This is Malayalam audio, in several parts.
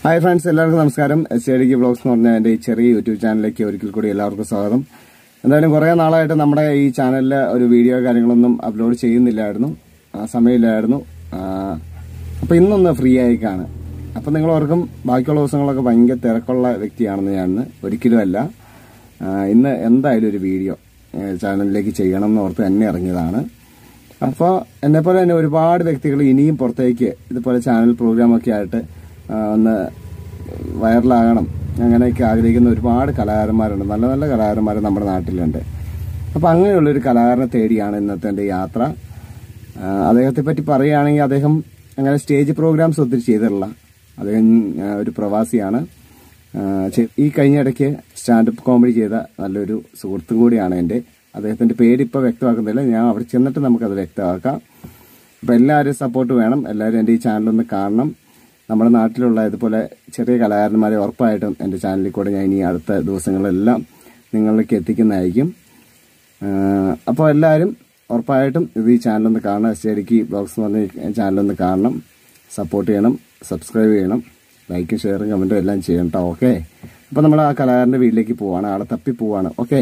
ഹായ് ഫ്രണ്ട്സ്, എല്ലാവർക്കും നമസ്കാരം. SJDK വ്ളോഗ്സ് എന്ന് പറഞ്ഞ എൻ്റെ ഈ ചെറിയ യൂട്യൂബ് ചാനലിലേക്ക് ഒരിക്കൽ കൂടി എല്ലാവർക്കും സ്വാഗതം. എന്തായാലും കുറേ നാളായിട്ട് നമ്മുടെ ഈ ചാനലിൽ ഒരു വീഡിയോ കാര്യങ്ങളൊന്നും അപ്ലോഡ് ചെയ്യുന്നില്ലായിരുന്നു, സമയമില്ലായിരുന്നു. അപ്പോൾ ഇന്നൊന്ന് ഫ്രീ ആയിക്കാണ്. അപ്പോൾ നിങ്ങൾ ഓർക്കും ബാക്കിയുള്ള ദിവസങ്ങളൊക്കെ ഭയങ്കര തിരക്കുള്ള വ്യക്തിയാണെന്ന് ഞാൻ ഒരിക്കലും അല്ല. ഇന്ന് എന്തായാലും ഒരു വീഡിയോ ചാനലിലേക്ക് ചെയ്യണം എന്ന് ഓർത്ത് തന്നെ ഇറങ്ങിയതാണ്. അപ്പോൾ എന്നെപ്പോലെ തന്നെ ഒരുപാട് വ്യക്തികൾ ഇനിയും പുറത്തേക്ക് ഇതുപോലെ ചാനൽ പ്രോഗ്രാമൊക്കെ ആയിട്ട് ഒന്ന് വൈറലാകണം അങ്ങനെയൊക്കെ ആഗ്രഹിക്കുന്ന ഒരുപാട് കലാകാരന്മാരുണ്ട്. നല്ല നല്ല കലാകാരന്മാർ നമ്മുടെ നാട്ടിലുണ്ട്. അപ്പോൾ അങ്ങനെയുള്ളൊരു കലാകാരനെ തേടിയാണ് ഇന്നത്തെ എൻ്റെ യാത്ര. അദ്ദേഹത്തെ പറ്റി പറയുകയാണെങ്കിൽ അദ്ദേഹം അങ്ങനെ സ്റ്റേജ് പ്രോഗ്രാംസ് ഒത്തിരി ചെയ്തിട്ടില്ല. അദ്ദേഹം ഒരു പ്രവാസിയാണ്. ഈ കഴിഞ്ഞ ഇടയ്ക്ക് സ്റ്റാൻഡപ്പ് കോമഡി ചെയ്ത നല്ലൊരു സുഹൃത്തും കൂടിയാണ് എൻ്റെ. അദ്ദേഹത്തിൻ്റെ പേരിപ്പോൾ വ്യക്തമാക്കുന്നില്ല, ഞാൻ അവിടെ ചെന്നിട്ട് നമുക്കത് വ്യക്തമാക്കാം. അപ്പോൾ എല്ലാവരും സപ്പോർട്ട് വേണം. എല്ലാവരും എൻ്റെ ഈ ചാനലൊന്ന് കാണണം. നമ്മുടെ നാട്ടിലുള്ള ഇതുപോലെ ചെറിയ കലാകാരന്മാരെ ഉറപ്പായിട്ടും എൻ്റെ ചാനലിൽ കൂടെ ഞാൻ ഇനി അടുത്ത ദിവസങ്ങളെല്ലാം നിങ്ങളിലേക്ക് എത്തിക്കുന്നതായിരിക്കും. അപ്പോൾ എല്ലാവരും ഉറപ്പായിട്ടും ഇത് ഈ ചാനലൊന്ന് കാണണം. SJDK വ്ളോഗ്സ് എന്ന് പറഞ്ഞ ചാനലൊന്ന് കാണണം, സപ്പോർട്ട് ചെയ്യണം, സബ്സ്ക്രൈബ് ചെയ്യണം, ലൈക്കും ഷെയറും കമൻറ്റും എല്ലാം ചെയ്യണം കേട്ടോ. ഓക്കെ, അപ്പോൾ നമ്മൾ ആ കലാകാരൻ്റെ വീട്ടിലേക്ക് പോവാണ്, ആളെ തപ്പി പോവാണ്. ഓക്കെ,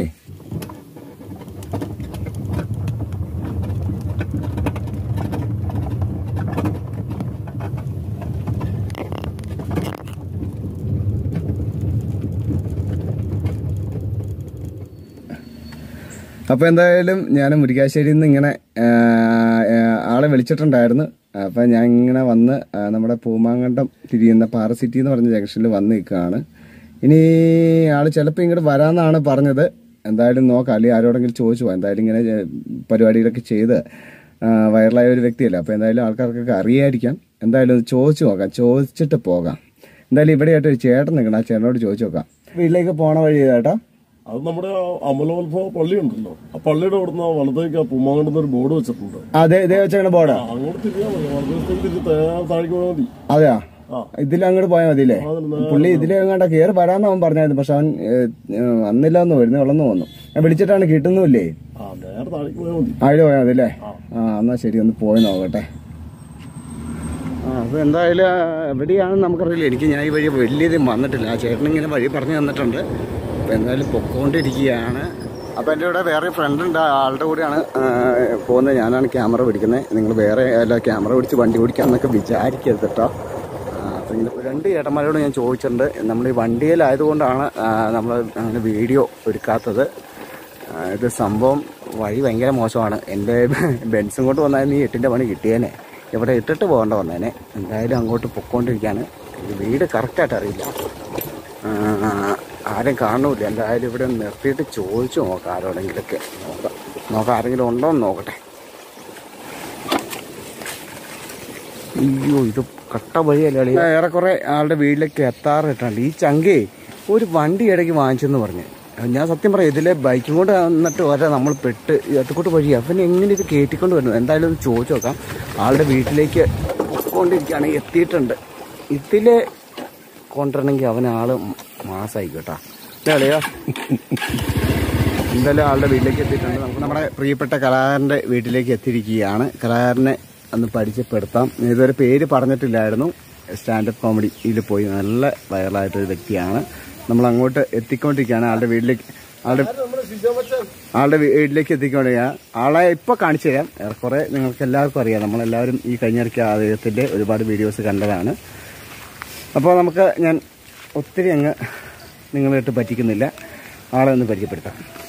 അപ്പോൾ എന്തായാലും ഞാൻ മുരിക്കാശ്ശേരിയിൽ നിന്ന് ഇങ്ങനെ ആളെ വിളിച്ചിട്ടുണ്ടായിരുന്നു. അപ്പം ഞാൻ ഇങ്ങനെ വന്ന് നമ്മുടെ പൂമാങ്കണ്ടം തിരിയുന്ന പാറസിറ്റി എന്ന് പറഞ്ഞ ജംഗ്ഷനിൽ വന്ന് നിൽക്കുകയാണ്. ഇനി ആൾ ചിലപ്പോൾ ഇങ്ങോട്ട് വരാമെന്നാണ് പറഞ്ഞത്. എന്തായാലും നോക്കാം, അല്ലെങ്കിൽ ആരോടെങ്കിലും ചോദിച്ചു പോകാം. എന്തായാലും ഇങ്ങനെ പരിപാടികളൊക്കെ ചെയ്ത് വൈറലായ ഒരു വ്യക്തിയല്ല. അപ്പോൾ എന്തായാലും ആൾക്കാർക്കൊക്കെ അറിയായിരിക്കാം. എന്തായാലും അത് ചോദിച്ചു നോക്കാം, ചോദിച്ചിട്ട് പോകാം. എന്തായാലും ഇവിടെയായിട്ട് ഒരു ചേട്ടൻ നിൽക്കണം, ആ ചേട്ടനോട് ചോദിച്ചു നോക്കാം. വീട്ടിലേക്ക് പോണ വഴി ചേട്ടാ, അത് നമ്മുടെ അമലോത്ഭവ പള്ളി ഉണ്ടല്ലോ, ആ പള്ളിയുടെ അവിടുന്ന് വലത്തേക്ക് ആ പൂമാങ്കണ്ടത്ത് ഒരു ബോർഡ് വെച്ചിട്ടുണ്ട്. അതെ ഇതേ വെച്ചാണ് ബോർഡ്. അങ്ങോട്ട് തിരിയാൻ മതി, വലത്തേക്ക് തിരിച്ച് താഴേക്ക് പോയാൽ മതി. അതെയാ, ഇതിലങ്ങോട്ട് പോയാൽ മതി അല്ലേ? പുള്ളി ഇതിലെങ്ങാണ്ട കയറി വരാമെന്ന് അവൻ പറഞ്ഞായിരുന്നു. പക്ഷെ അവൻ വന്നില്ല എന്ന് വരുന്നേ ഉള്ളെന്ന് തോന്നുന്നു. ഞാൻ വിളിച്ചിട്ടാണ് കിട്ടുന്നില്ലേ? നേരെ താഴേക്ക് പോയാൽ മതി. അതിൽ പോയാൽ മതി അല്ലേ? എന്നാ ശരി, ഒന്ന് പോയി നോക്കട്ടെ. അപ്പോൾ എന്തായാലും എവിടെയാണെന്ന് നമുക്കറിയില്ല. എനിക്ക് ഞാൻ ഈ വഴി വലിയതും വന്നിട്ടില്ല. ആ ചേട്ടനിങ്ങനെ വഴി പറഞ്ഞു തന്നിട്ടുണ്ട്. അപ്പോൾ എന്തായാലും പൊക്കോണ്ടിരിക്കുകയാണ്. അപ്പോൾ എൻ്റെ കൂടെ വേറെ ഫ്രണ്ട് ഉണ്ട്, ആളുടെ കൂടെയാണ് പോകുന്നത്. ഞാനാണ് ക്യാമറ പിടിക്കുന്നത്. നിങ്ങൾ വേറെ അല്ല ക്യാമറ പിടിച്ച് വണ്ടി ഓടിക്കാമെന്നൊക്കെ വിചാരിക്കരുത് കേട്ടോ. അപ്പോൾ ഇങ്ങനെ രണ്ട് ചേട്ടന്മാരോട് ഞാൻ ചോദിച്ചിട്ടുണ്ട്. നമ്മൾ ഈ വണ്ടിയിലായതുകൊണ്ടാണ് നമ്മൾ അങ്ങനെ വീഡിയോ എടുക്കാത്തത്. ഇത് സംഭവം വഴി ഭയങ്കര മോശമാണ്. എൻ്റെ ബെൻസും കൊണ്ട് വന്നായിരുന്നു ഈ 8ൻ്റെ പണി കിട്ടിയേനെ. ഇവിടെ ഇട്ടിട്ട് പോകേണ്ട വന്നേനെ. എന്തായാലും അങ്ങോട്ട് പൊക്കോണ്ടിരിക്കുകയാണ്. വീട് കറക്റ്റായിട്ട് അറിയില്ല, ആരും കാണൂല. എന്തായാലും ഇവിടെ നിർത്തിയിട്ട് ചോദിച്ചു നോക്കാം, ആരോടെങ്കിലൊക്കെ നോക്കാം ആരെങ്കിലും ഉണ്ടോ എന്ന് നോക്കട്ടെ. അയ്യോ, ഇത് കട്ട വഴിയല്ലേ. ഏറെക്കുറെ ആളുടെ വീട്ടിലേക്ക് എത്താറിട്ടുണ്ട്. ഈ ചങ്കേ ഒരു വണ്ടി ഇടയ്ക്ക് വാങ്ങിച്ചെന്ന് പറഞ്ഞ്, ഞാൻ സത്യം പറയാം ഇതിലെ ബൈക്കും കൊണ്ട് വന്നിട്ട് വരെ നമ്മൾ പെട്ട് എത്തക്കൂട്ട് വഴി. അവൻ എങ്ങനെ ഇത് കയറ്റിക്കൊണ്ട് വരുന്നത്? എന്തായാലും ഒന്ന് ചോദിച്ചു നോക്കാം. ആളുടെ വീട്ടിലേക്ക് കൊണ്ടിരിക്കുകയാണ്, എത്തിയിട്ടുണ്ട്. ഇതിലെ കൊണ്ടുവരണമെങ്കിൽ അവനാള് മാസമായിരിക്കും കേട്ടോ. അല്ലയോ, എന്തായാലും ആളുടെ വീട്ടിലേക്ക് എത്തിയിട്ടുണ്ട്. നമുക്ക് നമ്മുടെ പ്രിയപ്പെട്ട കലാകാരൻ്റെ വീട്ടിലേക്ക് എത്തിയിരിക്കുകയാണ്. കലാകാരനെ ഒന്ന് പരിചയപ്പെടുത്താം. ഇതുവരെ പേര് പറഞ്ഞിട്ടില്ലായിരുന്നു. സ്റ്റാൻഡപ്പ് കോമഡിയിൽ പോയി നല്ല വൈറലായിട്ടൊരു വ്യക്തിയാണ്. നമ്മൾ അങ്ങോട്ട് എത്തിക്കൊണ്ടിരിക്കുകയാണ്. ആളുടെ വീട്ടിലേക്ക് എത്തിക്കൊണ്ടിരിക്കുകയാണ്. ആളെ ഇപ്പോൾ കാണിച്ചു തരാം. ഏറെക്കുറെ നിങ്ങൾക്ക് എല്ലാവർക്കും അറിയാം. നമ്മളെല്ലാവരും ഈ കഴിഞ്ഞിടയ്ക്ക് അദ്ദേഹത്തിൻ്റെ ഒരുപാട് വീഡിയോസ് കണ്ടതാണ്. അപ്പോൾ നമുക്ക് ഞാൻ ഒത്തിരി അങ്ങ് നിങ്ങളായിട്ട് പറ്റിക്കുന്നില്ല, ആളെ ഒന്ന് പരിചയപ്പെടുത്താം.